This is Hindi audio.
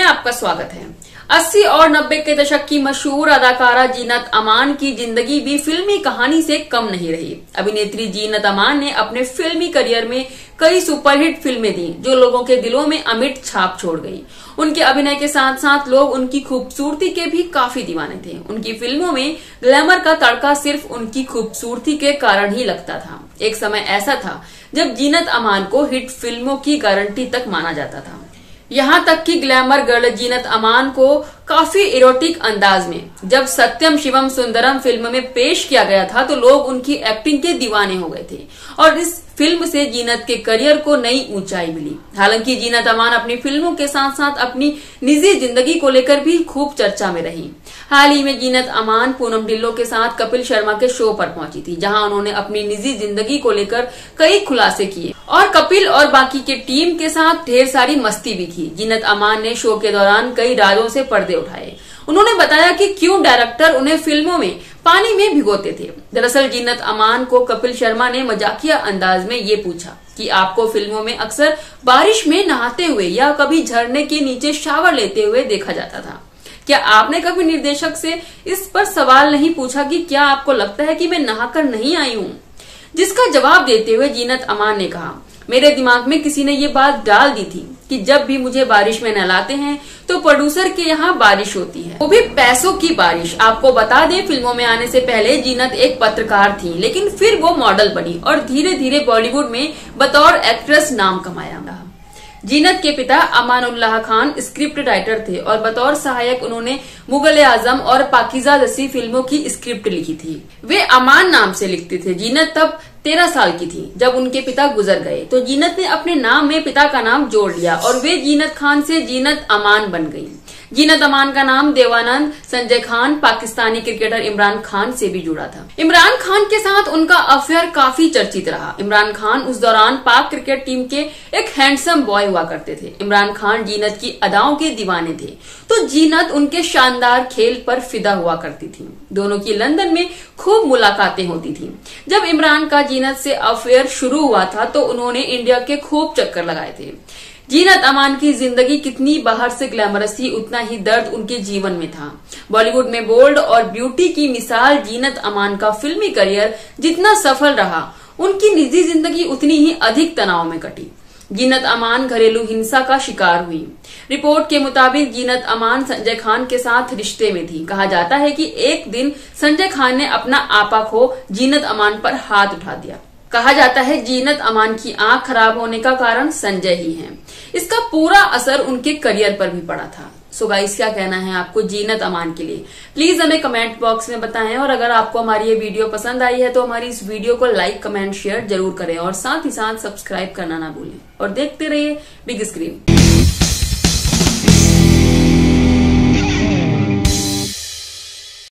आपका स्वागत है। 80 और 90 के दशक की मशहूर अदाकारा जीनत अमान की जिंदगी भी फिल्मी कहानी से कम नहीं रही। अभिनेत्री जीनत अमान ने अपने फिल्मी करियर में कई सुपरहिट फिल्में दी जो लोगों के दिलों में अमिट छाप छोड़ गई। उनके अभिनय के साथ साथ लोग उनकी खूबसूरती के भी काफी दीवाने थे। उनकी फिल्मों में ग्लैमर का तड़का सिर्फ उनकी खूबसूरती के कारण ही लगता था। एक समय ऐसा था जब जीनत अमान को हिट फिल्मों की गारंटी तक माना जाता था। यहाँ तक कि ग्लैमर गर्ल जीनत अमान को काफी इरोटिक अंदाज में जब सत्यम शिवम सुंदरम फिल्म में पेश किया गया था तो लोग उनकी एक्टिंग के दीवाने हो गए थे और इस फिल्म से जीनत के करियर को नई ऊंचाई मिली। हालांकि जीनत अमान अपनी फिल्मों के साथ साथ अपनी निजी जिंदगी को लेकर भी खूब चर्चा में रही। हाल ही में जीनत अमान पूनम ढिल्लों के साथ कपिल शर्मा के शो पर पहुंची थी, जहां उन्होंने अपनी निजी जिंदगी को लेकर कई खुलासे किए और कपिल और बाकी के टीम के साथ ढेर सारी मस्ती भी की। जीनत अमान ने शो के दौरान कई राजों से पर्दे उठाए। उन्होंने बताया कि क्यों डायरेक्टर उन्हें फिल्मों में पानी में भिगोते थे। दरअसल जीनत अमान को कपिल शर्मा ने मजाकिया अंदाज में ये पूछा कि आपको फिल्मों में अक्सर बारिश में नहाते हुए या कभी झरने के नीचे शावर लेते हुए देखा जाता था। क्या आपने कभी निर्देशक से इस पर सवाल नहीं पूछा कि क्या आपको लगता है कि मैं नहाकर नहीं आई हूँ? जिसका जवाब देते हुए जीनत अमान ने कहा, मेरे दिमाग में किसी ने ये बात डाल दी थी कि जब भी मुझे बारिश में नहलाते हैं तो प्रोड्यूसर के यहाँ बारिश होती है, वो भी पैसों की बारिश। आपको बता दें, फिल्मों में आने से पहले जीनत एक पत्रकार थी, लेकिन फिर वो मॉडल बनी और धीरे धीरे बॉलीवुड में बतौर एक्ट्रेस नाम कमाया। जीनत के पिता अमानुल्लाह खान स्क्रिप्ट राइटर थे और बतौर सहायक उन्होंने मुगल आजम और पाकीज़ा जैसी फिल्मों की स्क्रिप्ट लिखी थी। वे अमान नाम से लिखते थे। जीनत तब 13 साल की थी जब उनके पिता गुजर गए तो जीनत ने अपने नाम में पिता का नाम जोड़ लिया और वे जीनत खान से जीनत अमान बन गई। जीनत अमान का नाम देवानंद संजय खान पाकिस्तानी क्रिकेटर इमरान खान से भी जुड़ा था। इमरान खान के साथ उनका अफेयर काफी चर्चित रहा। इमरान खान उस दौरान पाक क्रिकेट टीम के एक हैंडसम बॉय हुआ करते थे। इमरान खान जीनत की अदाओं के दीवाने थे तो जीनत उनके शानदार खेल पर फिदा हुआ करती थी। दोनों की लंदन में खूब मुलाकातें होती थी। जब इमरान का जीनत से अफेयर शुरू हुआ था तो उन्होंने इंडिया के खूब चक्कर लगाए थे। जीनत अमान की जिंदगी कितनी बाहर से ग्लैमरस थी, उतना ही दर्द उनके जीवन में था। बॉलीवुड में बोल्ड और ब्यूटी की मिसाल जीनत अमान का फिल्मी करियर जितना सफल रहा, उनकी निजी जिंदगी उतनी ही अधिक तनाव में कटी। जीनत अमान घरेलू हिंसा का शिकार हुई। रिपोर्ट के मुताबिक जीनत अमान संजय खान के साथ रिश्ते में थी। कहा जाता है कि एक दिन संजय खान ने अपना आपा खो जीनत अमान पर हाथ उठा दिया। कहा जाता है जीनत अमान की आंख खराब होने का कारण संजय ही है। इसका पूरा असर उनके करियर पर भी पड़ा था। सो गाइस, क्या कहना है आपको जीनत अमान के लिए? प्लीज हमें कमेंट बॉक्स में बताएं और अगर आपको हमारी ये वीडियो पसंद आई है तो हमारी इस वीडियो को लाइक कमेंट शेयर जरूर करें और साथ ही साथ सब्सक्राइब करना ना भूलें और देखते रहिए बिग स्क्रीन।